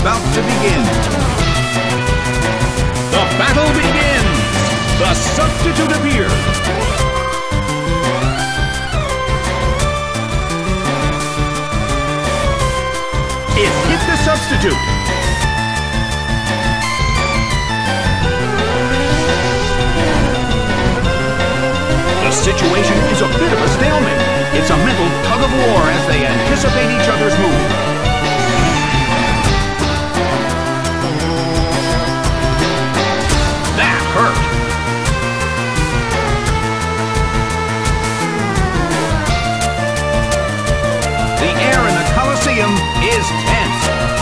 about to begin. The battle begins! The substitute appears! It hit the substitute! The situation is a bit of a stalemate. It's a mental tug of war as they anticipate each other's move. That hurt! The air in the Colosseum is tense.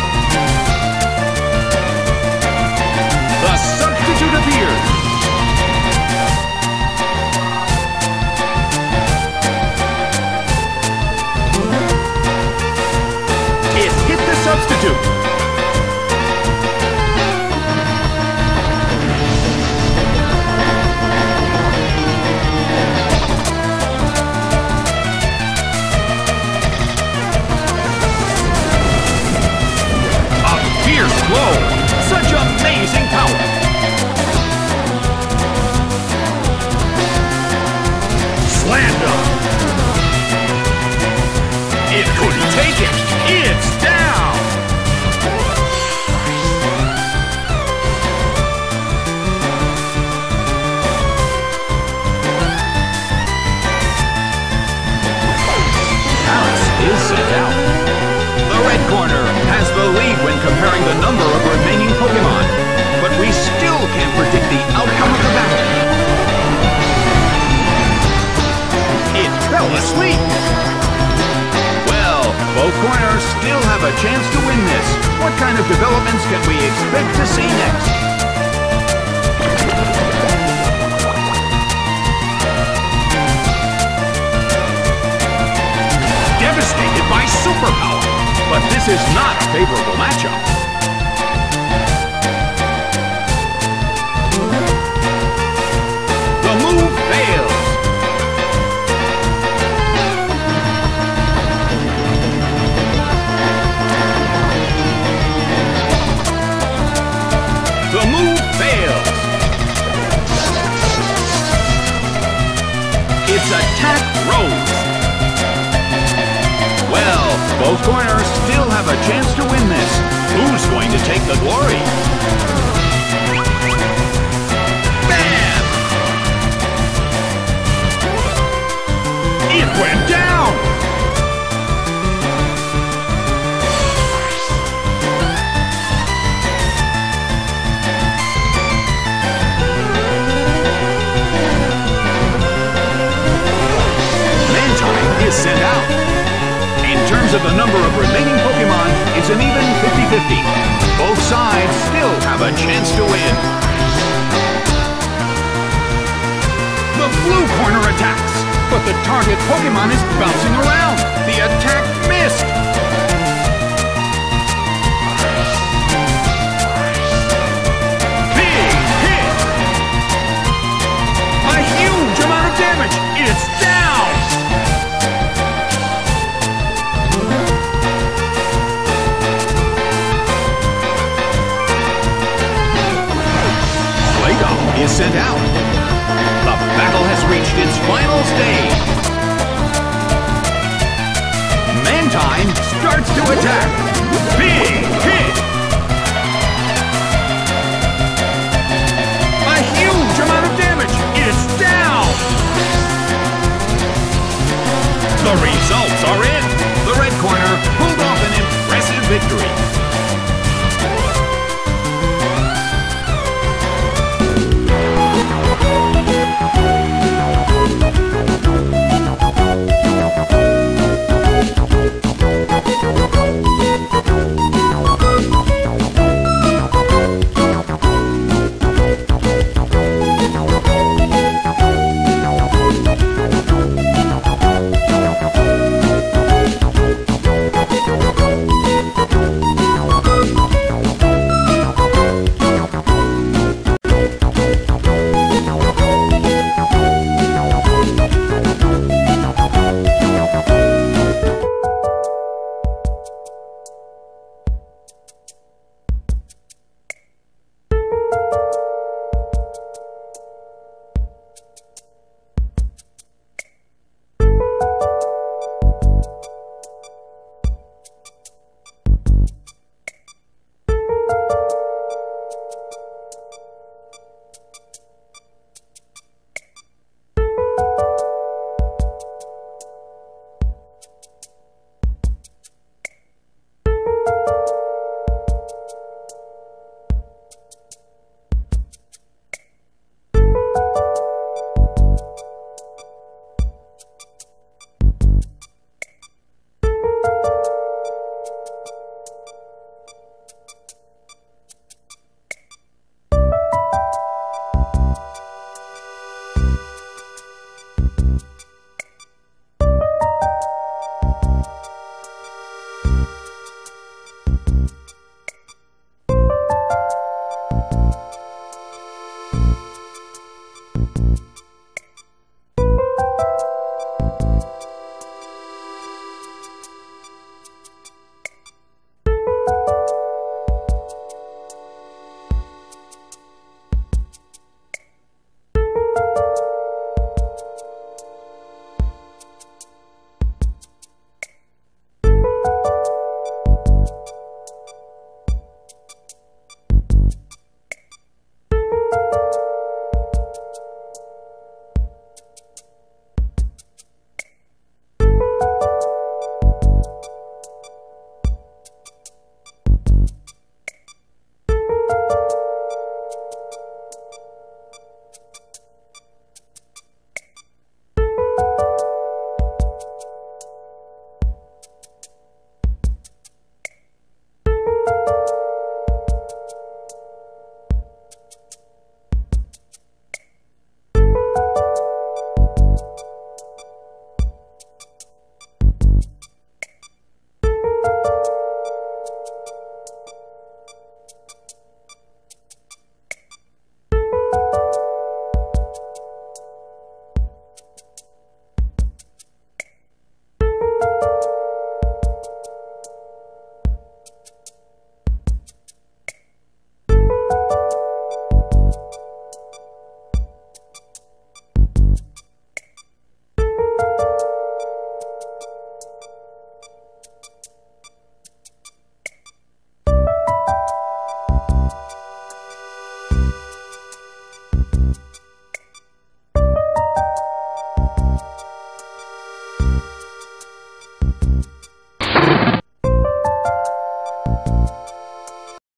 The substitute appears. Substitute. A fierce blow. Such amazing power. Slammed up. It couldn't take it. It's down. Is sent out. The red corner has the lead when comparing the number of remaining Pokemon, but we still can't predict the outcome of the battle. It fell asleep. Well, both corners still have a chance to win this. What kind of developments can we expect to see next? Devastated by superpower, but this is not a favorable matchup. The move fails. The move fails. Its attack rose. Well, both corners still have a chance to win this. Who's going to take the glory? Bam! It went down! Mantine is sent out. In terms of the number of remaining Pokemon, it's an even 50-50. Both sides still have a chance to win. The blue corner attacks, but the target Pokemon is bouncing around. The attack missed. Big hit! A huge amount of damage. It's down! Is sent out. The battle has reached its final stage. Mantine starts to attack. Big